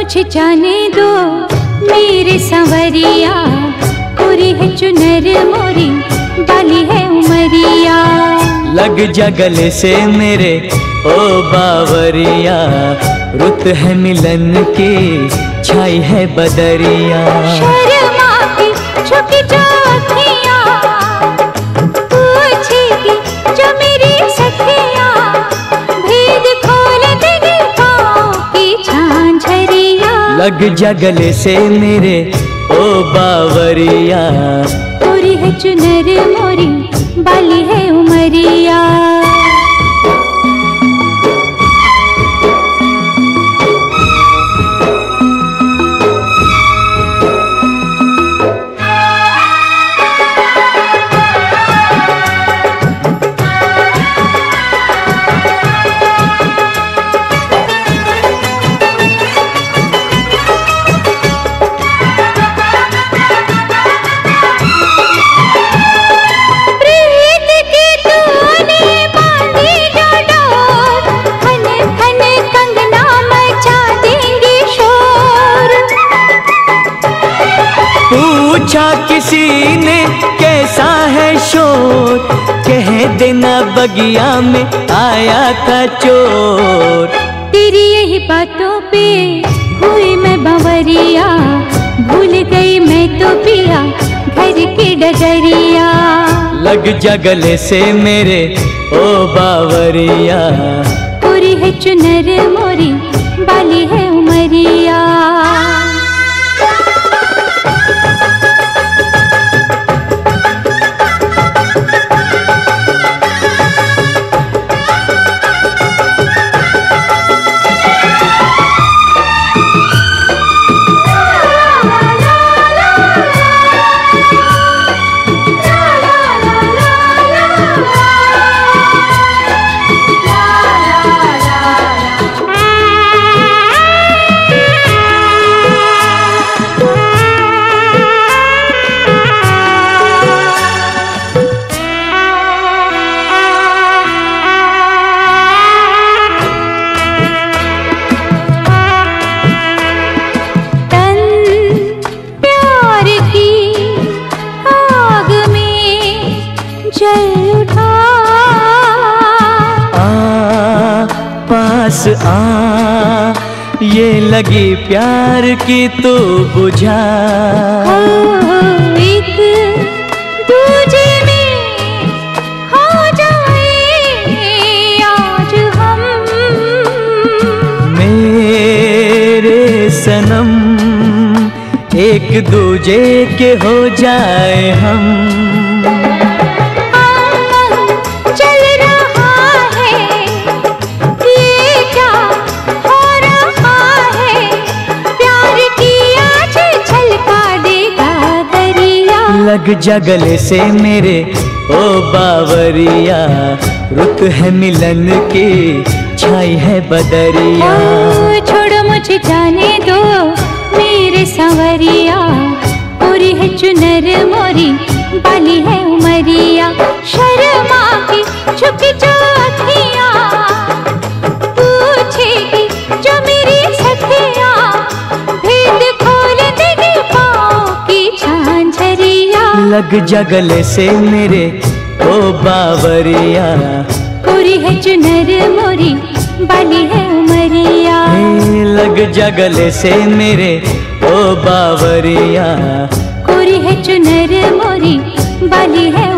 मुझे जाने दो मेरे संवरिया, पूरी है चुनर मोरी, बाली है उमरिया। लग जा गले से मेरे ओ बावरिया, रुत है मिलन की, छाई है बदरिया। शर्मा की झुकी जो अखियाँ, पूछेगी जो मेरी सखियाँ, भेद खोल देगी पाँव की झांझरिया। लग जा गले से मेरे ओ बावरिया, पूरी है चुनर मोरी, बाली है उमरिया। पूछा किसी ने कैसा है शोर, कह देना बगिया में आया था चोर। तेरी यही बातों पे हुई मैं बावरिया, भूल गई मैं तो पिया घर की डगरिया। लग जा गले से मेरे ओ बावरिया, पूरी है चुनर मोरी, बाली है उमरिया। पास आ, ये लगी प्यार की तो बुझा। एक दूजे में हो जाए आज हम, मेरे सनम एक दूजे के हो जाए हम। लग जा गले से मेरे ओ बावरिया, रुत है मिलन की, छाई है बदरिया। छोड़ो मुझे जाने दो मेरे संवरिया, पूरी है चुनर मोरी, बाली है उमरिया। शर्मा की झुकी जो अखियाँ, पूछेगी जो मेरी सखियाँ, भेद खोल देगी पाँव की झांझरिया। लग जा गले से मेरे ओ बावरिया, पूरी है चुनर मोरी, बाली है उमरिया। लग जा गले से मेरे ओ बावरिया, पूरी है चुनर मोरी, बाली है